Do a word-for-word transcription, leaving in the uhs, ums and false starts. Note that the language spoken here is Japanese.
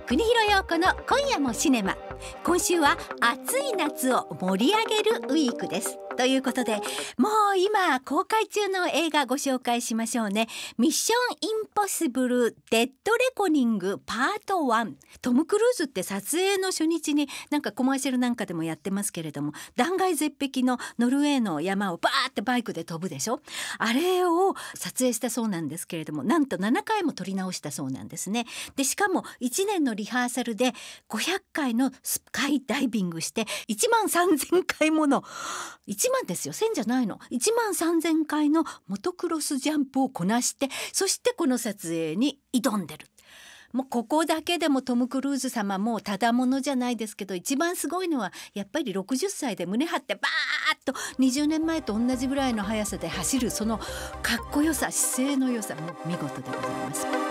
国広陽子の今夜もシネマ。今週は暑い夏を盛り上げるウィークですということで、もう今公開中の映画ご紹介しましょうね。ミッションインポッシブルデッドレコニングパートワン。トム・クルーズって撮影の初日になんかコマーシャルなんかでもやってますけれども、断崖絶壁のノルウェーの山をバーってバイクで飛ぶでしょ。あれを撮影したそうなんですけれども、なんとななかいも撮り直したそうなんですね。でしかもいちねんのリハーサルでごひゃっかいのスカイダイビングしていちまんさんぜんかいものいちまんですよ、せんじゃないの、いちまんさんぜんかいのモトクロスジャンプをこなして、そしてこの撮影に挑んでる。もうここだけでもトム・クルーズ様もただものじゃないですけど、一番すごいのはやっぱりろくじゅっさいで胸張ってバーッとにじゅうねんまえと同じぐらいの速さで走るそのかっこよさ、姿勢の良さも見事でございます。